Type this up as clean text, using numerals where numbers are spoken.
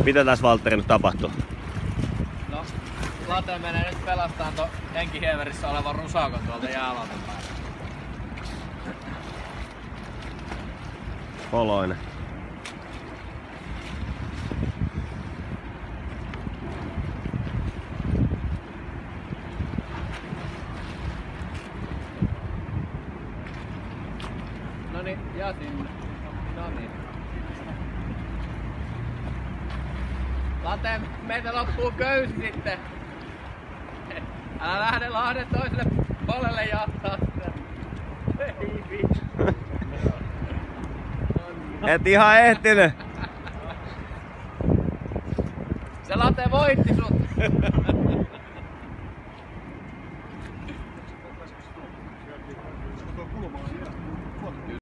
Mitä tässä Valtteri nyt tapahtuu? No, Late menee nyt pelastaan ton henkihieverissä olevan rusakon tuolta jäälauten päälle. Poloinen. Noniin, ja sinne. Noniin. Late, meitä loppuu köysi sitten. Älä lähde Lahden toiselle puolelle jahtaa sitä. Ei vittu. Et ihan ehtinyt. Se Late voitti sut.